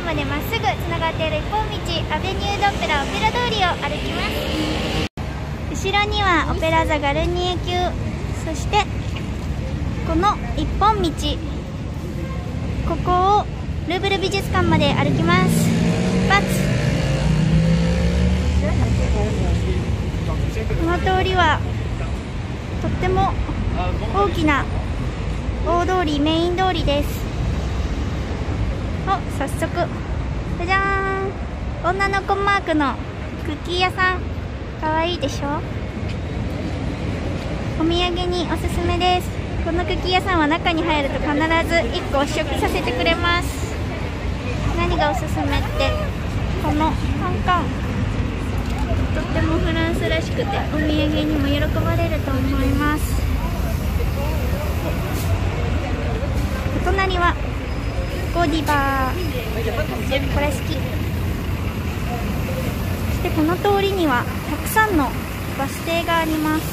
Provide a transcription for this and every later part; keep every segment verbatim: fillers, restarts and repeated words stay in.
までまっすぐつながっている一本道、アベニュードオペラオペラ通りを歩きます。後ろにはオペラ座ガルニエ宮、そしてこの一本道、ここをルーブル美術館まで歩きます。出発。この通りはとっても大きな大通り、メイン通りです。お、早速じゃじゃーん、女の子マークのクッキー屋さん、かわいいでしょ。お土産におすすめです。このクッキー屋さんは中に入ると必ずいっこ試食させてくれます。何がおすすめって、このカンカン、とってもフランスらしくてお土産にも喜ばれると思います。お隣はゴディバー、これ好き。そしてこの通りにはたくさんのバス停があります。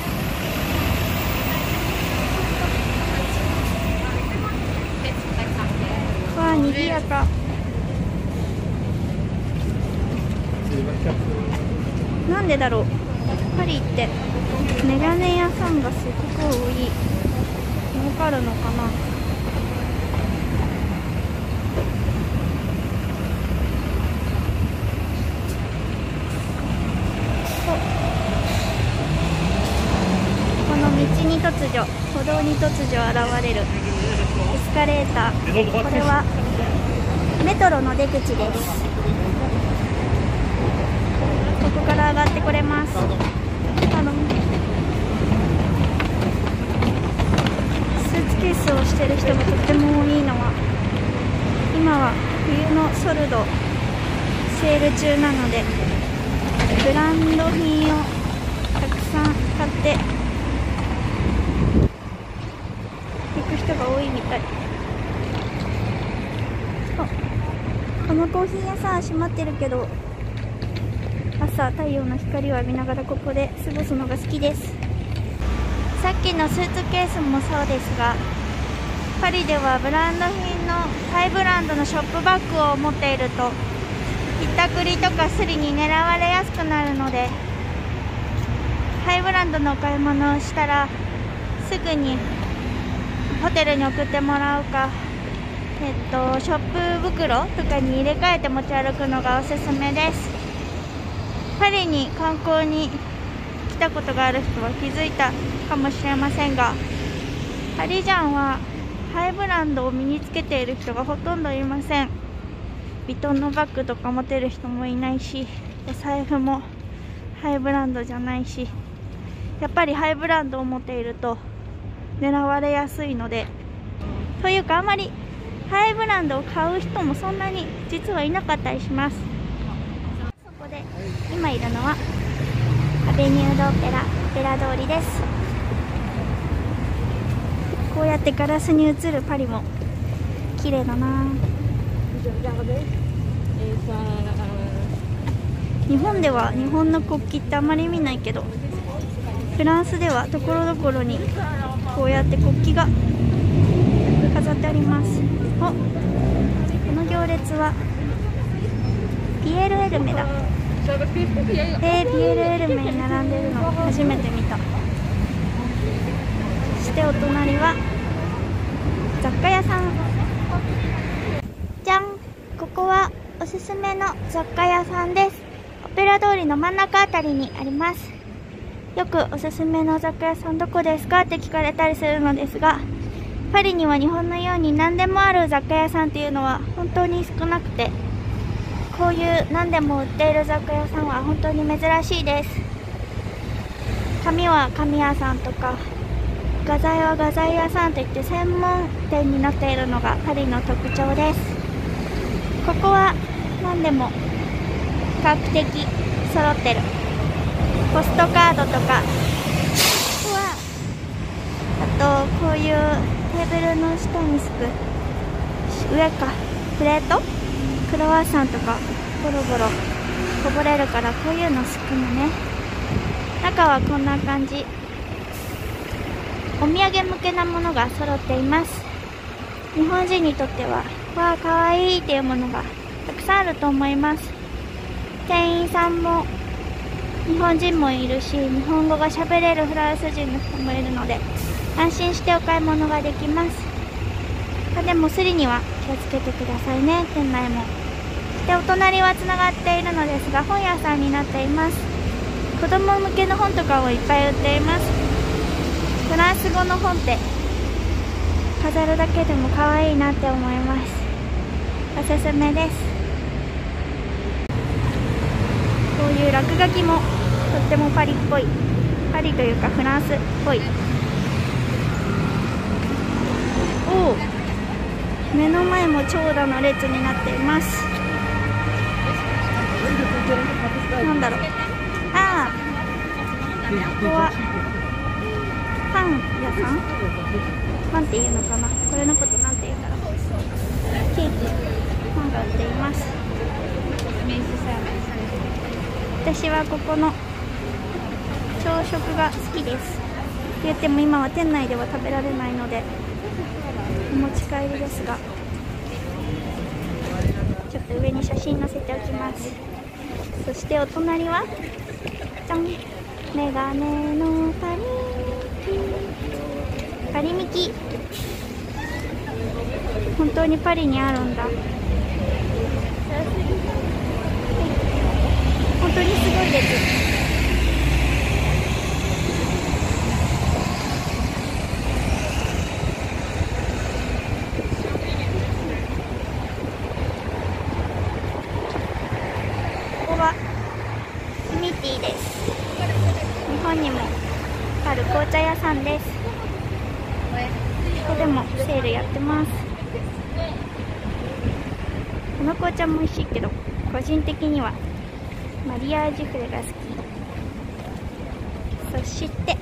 わあ、にぎやか。なんでだろう、パリってメガネ屋さんがすごく多い。儲かるのかな。この道に突如、歩道に突如現れるエスカレーター、これはメトロの出口です。ここから上がってこれます。あのスーツケースをしてる人がとっても多いのは、今は冬のソルドセール中なのでブランド品をたくさん買って行く人が多いみたい。このコーヒー屋さん閉まってるけど、朝太陽の光を浴びながらここで過ごすのが好きです。さっきのスーツケースもそうですが、パリではブランド品のハイブランドのショップバッグを持っているとひったくりとかスリに狙われやすくなるので、ハイブランドのお買い物をしたらすぐにホテルに送ってもらうか、えっと、ショップ袋とかに入れ替えて持ち歩くのがおすすめです。パリに観光に来たことがある人は気づいたかもしれませんが、パリジャンはハイブランドを身につけている人がほとんどいません。ヴィトンのバッグとか持てる人もいないし、お財布もハイブランドじゃないし、やっぱりハイブランドを持っていると狙われやすいので、というかあまりハイブランドを買う人もそんなに実はいなかったりします。そこで今いるのはアベニュードオペラオペラ通りです。こうやってガラスに映るパリも綺麗だな。日本では日本の国旗ってあまり見ないけど、フランスではところどころにこうやって国旗が飾ってあります。お、この行列はピエール・エルメだ。えー、ピエール・エルメに並んでるの初めて見た。そしてお隣は雑貨屋さん。じゃん、ここはおすすめの雑貨屋さんです。オペラ通りの真ん中あたりにあります。よくおすすめの雑貨屋さんどこですかって聞かれたりするのですが、パリには日本のように何でもある雑貨屋さんっていうのは本当に少なくて、こういう何でも売っている雑貨屋さんは本当に珍しいです。紙は紙屋さんとか、画材は画材屋さんといって専門店になっているのがパリの特徴です。ここは何でも比較的揃ってる。ポストカードとか、あとこういうテーブルの下に敷く上かプレート、クロワッサンとかボロボロこぼれるから、こういうの敷くのね。中はこんな感じ。お土産向けなものが揃っています。日本人にとってはわあかわいいっていうものがたくさんあると思います。店員さんも日本人もいるし、日本語が喋れるフランス人の人もいるので安心してお買い物ができます。あでもスリには気をつけてくださいね。店内もでお隣はつながっているのですが本屋さんになっています。子供向けの本とかをいっぱい売っています。フランス語の本って飾るだけでも可愛いなって思います。おすすめです。こういう落書きもとってもパリっぽい、パリというかフランスっぽい。おお、目の前も長蛇の列になっています。なんだろう、ああ、ここはパン屋さん、なんていうのかな、これのことなんていうんだろう。ケーキ、パンが売っています。私はここの朝食が好きです。言っても今は店内では食べられないのでお持ち帰りですが、ちょっと上に写真載せておきます。そしてお隣はじゃん、メガネのパリミキ、パリミキ、本当にパリにあるんだ。本当にすごいです。ここはスミティです。日本にもある紅茶屋さんです。ここでもセールやってます。この紅茶も美味しいけど個人的にはマリアージュフレが好き。そして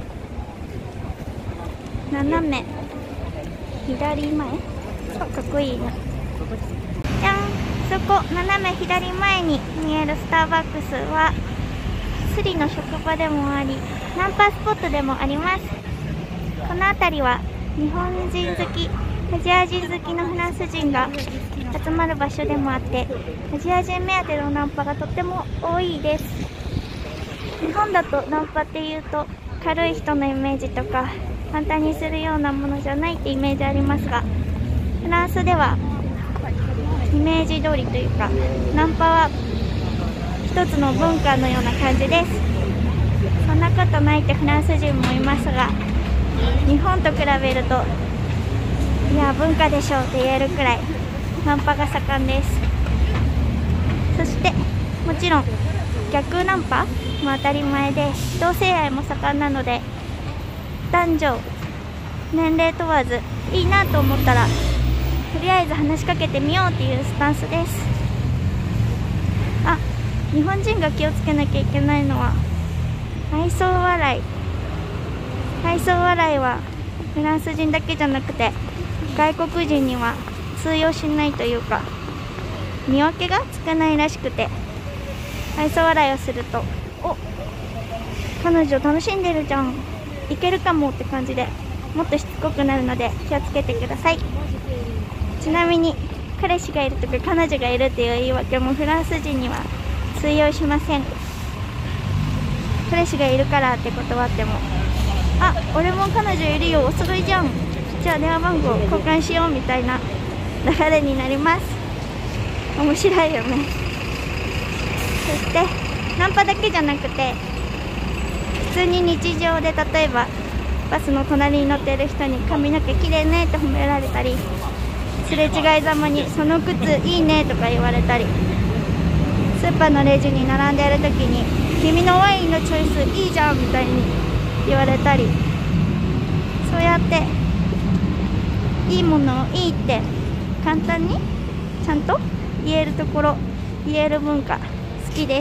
斜め左前、かっこいいな。じゃん、そこ斜め左前に見えるスターバックスはスリの職場でもありナンパスポットでもあります。この辺りは日本人好き、アジア人好きのフランス人が集まる場所でもあってアジア人目当てのナンパがとっても多いです。日本だとナンパっていうと軽い人のイメージとか簡単にするようなものじゃないってイメージありますが、フランスではイメージ通りというかナンパは一つの文化のような感じです。そんなことないってフランス人もいますが、日本と比べるといや文化でしょうって言えるくらいナンパが盛んです。そしてもちろん逆ナンパも当たり前で同性愛も盛んなので男女年齢問わずいいなと思ったらとりあえず話しかけてみようっていうスタンスです。あ、日本人が気をつけなきゃいけないのは愛想笑い。愛想笑いはフランス人だけじゃなくて外国人には通用しないというか見分けがつかないらしくて、愛想笑いをするとお、彼女楽しんでるじゃん、いけるかもって感じでもっとしつこくなるので気をつけてください。ちなみに彼氏がいるとか彼女がいるっていう言い訳もフランス人には通用しません。彼氏がいるからって断っても、あ、俺も彼女いるよ、お揃いじゃん、じゃあ電話番号交換しようみたいな流れになります。面白いよね。そしてナンパだけじゃなくて普通に日常で例えばバスの隣に乗っている人に髪の毛きれいねって褒められたり、すれ違いざまにその靴いいねとか言われたり、スーパーのレジに並んでいる時に君のワインのチョイスいいじゃんみたいに言われたり、そうやっていいものをいいって簡単にちゃんと言えるところ、言える文化好きです。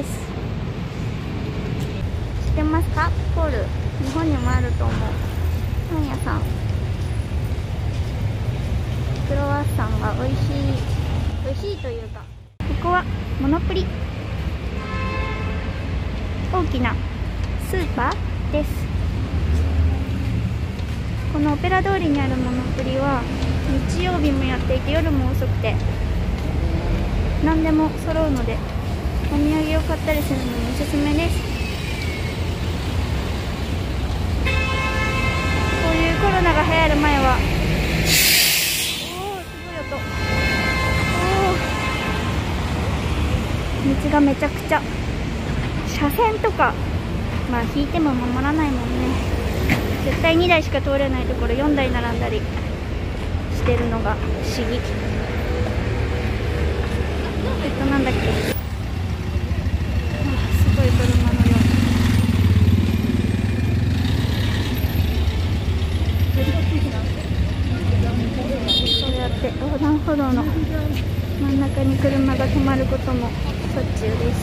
知ってますか？コール日本にもあると思うパン屋さん。クロワッサンが美味しい美味しいというか、ここはモノプリ、大きなスーパーです。このオペラ通りにあるモノプリは日曜日もやっていて夜も遅くて何でも揃うのでお土産を買ったりするのにおすすめです。こういうコロナが流行る前はおーすごい音、おー道がめちゃくちゃ車線とかまあ引いても守らないもんね。絶対にだいしか通れないところよんだい並んだりしてるのが不思議。えっとなんだっけ、あすごい車の量。そうやって横断歩道の真ん中に車が止まることもしょっちゅうです。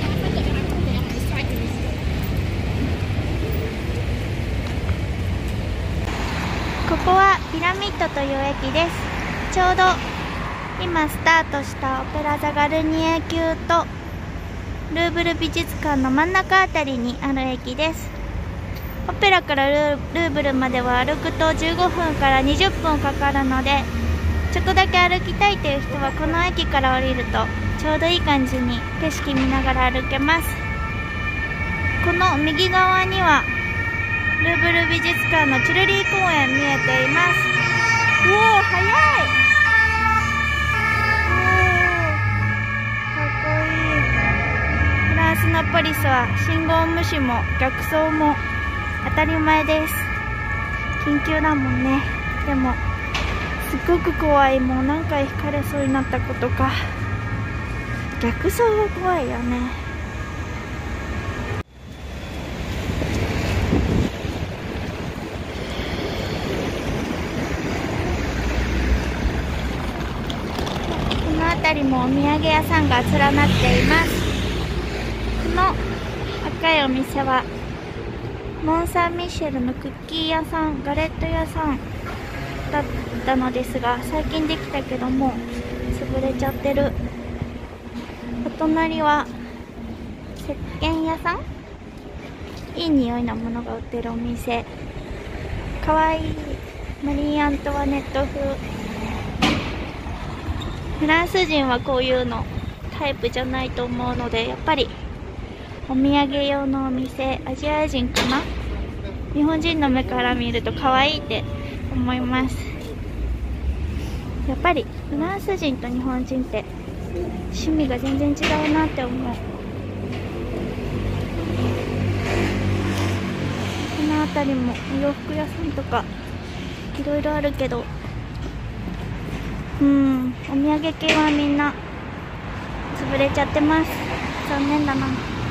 ここはピラミッドという駅です。ちょうど今スタートしたオペラ座ガルニエ宮とルーブル美術館の真ん中あたりにある駅です。オペラからルーブルまでは歩くとじゅうごふんからにじゅっぷんかかるので、ちょっとだけ歩きたいという人はこの駅から降りるとちょうどいい感じに景色見ながら歩けます。この右側にはルーブル美術館のチュルリー公園見えています。おお速い、おーかっこいい。フランスのポリスは信号無視も逆走も当たり前です。緊急だもんね。でもすっごく怖い。もう何回ひかれそうになったことか。逆走は怖いよね。辺りもお土産屋さんが連なっています。この赤いお店はモン・サン・ミシェルのクッキー屋さん、ガレット屋さんだったのですが、最近できたけども潰れちゃってる。お隣は石鹸屋さん、いい匂いのものが売ってるお店。かわいいマリー・アントワネット風。フランス人はこういうのタイプじゃないと思うので、やっぱりお土産用のお店。アジア人かな、日本人の目から見ると可愛いって思います。やっぱりフランス人と日本人って趣味が全然違うなって思う。この辺りもお洋服屋さんとかいろいろあるけど、うん、お土産系はみんな潰れちゃってます。残念だな。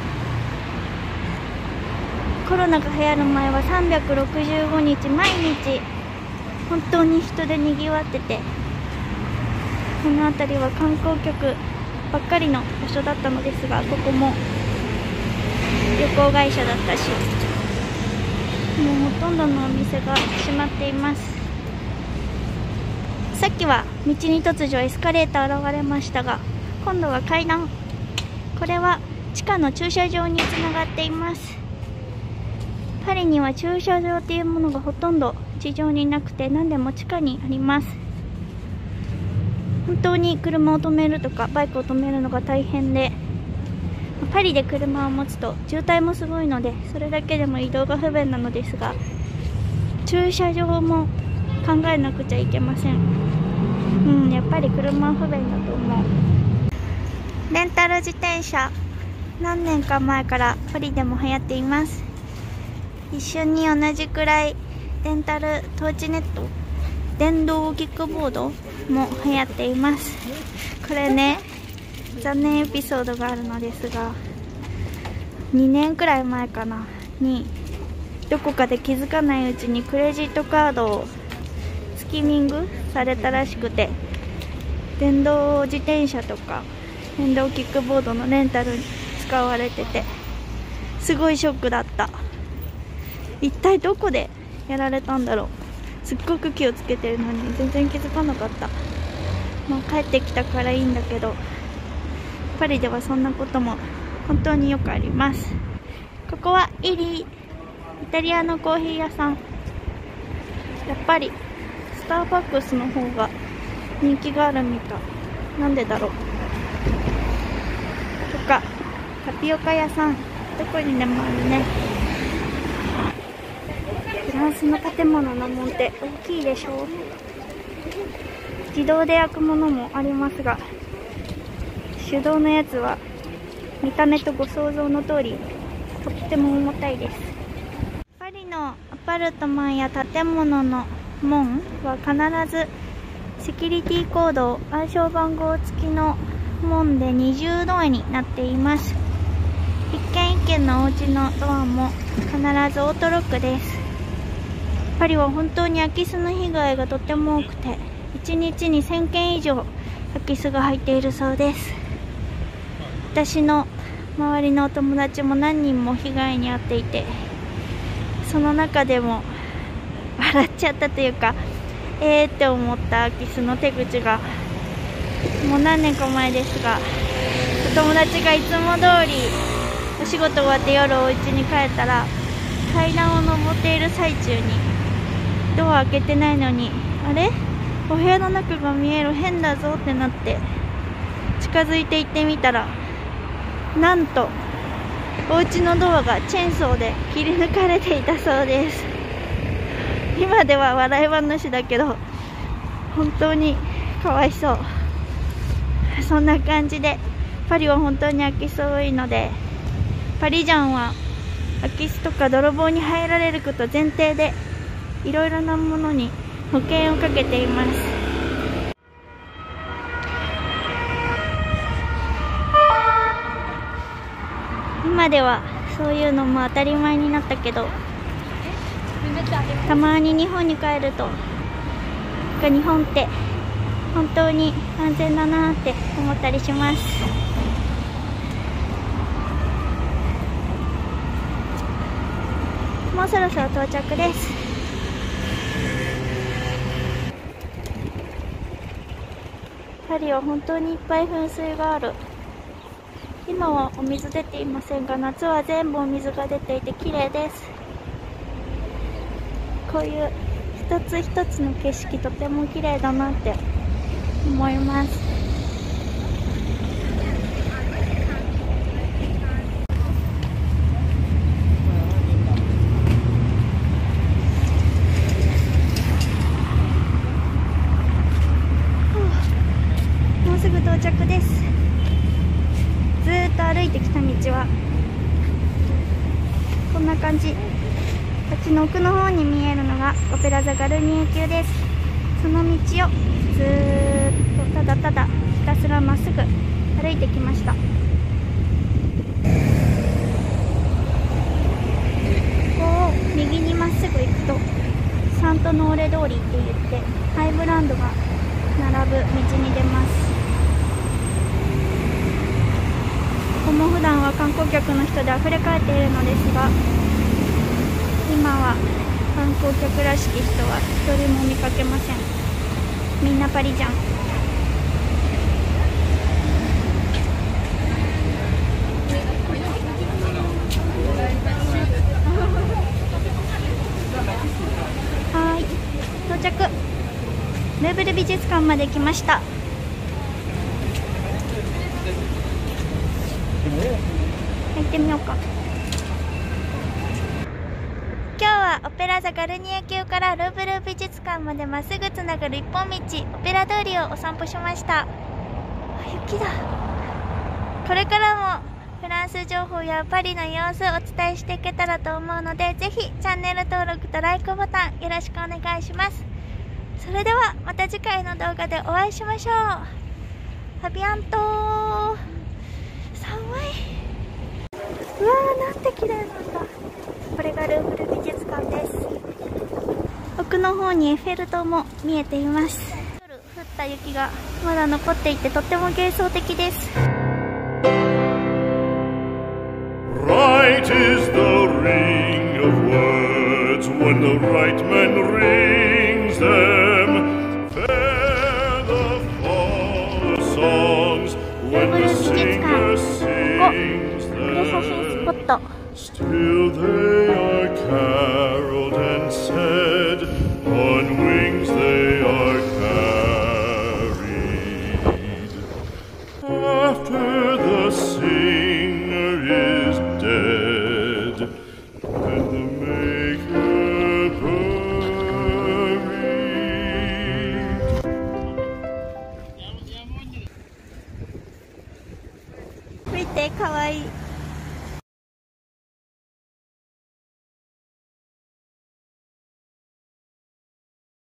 コロナが流行る前はさんびゃくろくじゅうごにち毎日本当に人でにぎわってて、この辺りは観光客ばっかりの場所だったのですが、ここも旅行会社だったし、もうほとんどのお店が閉まっています。さっきは道に突如エスカレーター現れましたが、今度は階段。これは地下の駐車場につながっています。パリには駐車場っていうものがほとんど地上になくて、何でも地下にあります。本当に車を止めるとかバイクを止めるのが大変で、パリで車を持つと渋滞もすごいので、それだけでも移動が不便なのですが、駐車場も考えなくちゃいけません。うん、やっぱり車は不便だと思う。レンタル自転車、何年か前からパリでも流行っています。一緒に同じくらいレンタルトーチネット、電動キックボードも流行っています。これね、残念エピソードがあるのですが、にねんくらい前かなにどこかで気づかないうちにクレジットカードをスキミングされたらしくて、電動自転車とか電動キックボードのレンタルに使われてて、すごいショックだった。一体どこでやられたんだろう。すっごく気をつけてるのに全然気づかなかった。まあ帰ってきたからいいんだけど、パリではそんなことも本当によくあります。ここはイリー、イタリアのコーヒー屋さん。やっぱりスターバックスの方が人気があるみたい。なんでだろう。とかタピオカ屋さん、どこにでもあるね。フランスの建物の門って大きいでしょう。自動で開くものもありますが、手動のやつは見た目とご想像の通りとっても重たいです。パリのアパルトマンや建物の門は必ずセキュリティコード、暗証番号付きの門で二重ドアになっています。一軒一軒のお家のドアも必ずオートロックです。パリは本当に空き巣の被害がとっても多くて、いちにちにせんけん以上空き巣が入っているそうです。私の周りのお友達も何人も被害に遭っていて、その中でも笑っちゃったというか、えーって思った空き巣の手口が、もう何年か前ですが、お友達がいつも通りお仕事終わって夜お家に帰ったら、階段を登っている最中にドア開けてないのに、あれお部屋の中が見える、変だぞってなって近づいて行ってみたら、なんとお家のドアがチェーンソーで切り抜かれていたそうです。今では笑い話だけど本当にかわいそう。そんな感じでパリは本当に空き巣多いので、パリジャンは空き巣とか泥棒に入られること前提でいろいろなものに保険をかけています。今ではそういうのも当たり前になったけど、たまに日本に帰ると、日本って本当に安全だなって思ったりします。もうそろそろ到着です。パリは本当にいっぱい噴水がある。今はお水出ていませんが、夏は全部お水が出ていて綺麗です。こういう一つ一つの景色、とても綺麗だなって思います。もうすぐ到着です。ずーっと歩いてきた道はこんな感じ。あっちの奥の方に見えるのがオペラ座ガルニエ宮です。その道をずーっとただただひたすらまっすぐ歩いてきました。ここを右にまっすぐ行くとサントノーレ通りって言ってハイブランドが並ぶ道に出ます。ここも普段は観光客の人であふれかえっているのですが、今は観光客らしき人は一人も見かけません。みんなパリジャン。はーい、到着。ルーブル美術館まで来ました。行ってみようか。今日はオペラ座ガルニエ宮からルーブル美術館までまっすぐつながる一本道、オペラ通りをお散歩しました。あ、雪だ。これからもフランス情報やパリの様子をお伝えしていけたらと思うので、ぜひチャンネル登録とライクボタンよろしくお願いします。それではまた次回の動画でお会いしましょう。アビアントー。寒い。うわー、なんて綺麗なんだ。これがルーブル美術館です。奥の方にエッフェル塔も見えています。夜降った雪がまだ残っていて、とっても幻想的です。 Right is the ring of words when the right man rings them. Fair the fall of songs when the singer sings them. Still they are caroled and said, on wings they are 見てかわいい。